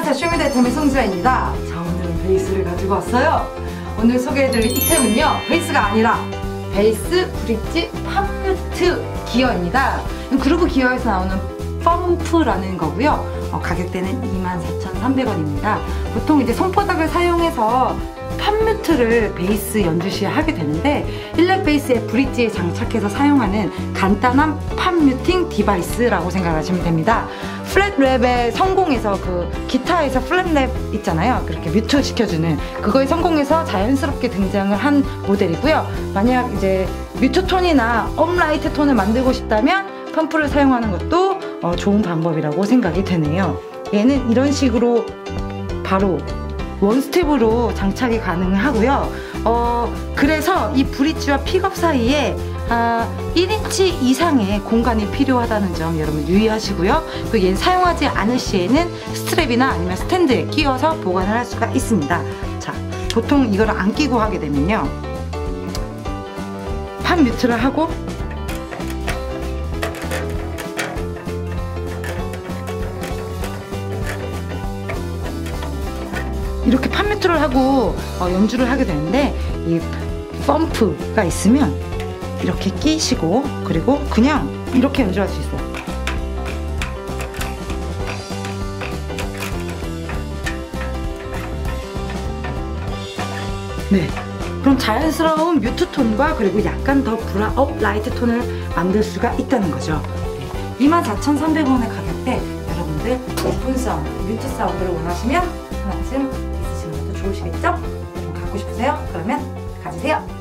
안녕하세요, 쇼미더템의 송지아입니다. 자, 오늘은 베이스를 가지고 왔어요. 오늘 소개해드릴 이템은요, 베이스가 아니라 베이스 브릿지 팝뮤트 기어입니다. 그루브 기어에서 나오는 펌프라는 거고요. 가격대는 24,300원입니다. 보통 이제 손바닥을 사용해서 팝뮤트를 베이스 연주 시에 하게 되는데, 일렉 베이스의 브릿지에 장착해서 사용하는 간단한 팝뮤팅 디바이스라고 생각하시면 됩니다. 플랫랩에 성공해서 그 기타에서 플랫랩 있잖아요. 그렇게 뮤트 시켜주는 그거에 성공해서 자연스럽게 등장을 한 모델이고요. 만약 이제 뮤트 톤이나 업라이트 톤을 만들고 싶다면 펌프를 사용하는 것도 좋은 방법이라고 생각이 되네요. 얘는 이런 식으로 바로 원스텝으로 장착이 가능하고요. 그래서 이 브릿지와 픽업 사이에 1인치 이상의 공간이 필요하다는 점 여러분 유의하시고요. 그리고 얘는 사용하지 않을 시에는 스트랩이나 아니면 스탠드에 끼워서 보관을 할 수가 있습니다. 자, 보통 이걸 안 끼고 하게 되면요, 팝 뮤트를 하고 이렇게 팝뮤트를 하고 연주를 하게 되는데, 이 펌프가 있으면 이렇게 끼시고 그리고 그냥 이렇게 연주할 수 있어요. 네, 그럼 자연스러운 뮤트 톤과 그리고 약간 더 브라업 라이트 톤을 만들 수가 있다는 거죠. 24,300원의 가격대, 여러분들 오픈 사운드, 뮤트 사운드를 원하시면 하나쯤 있으시는 것도 좋으시겠죠? 좀 갖고 싶으세요? 그러면 가지세요.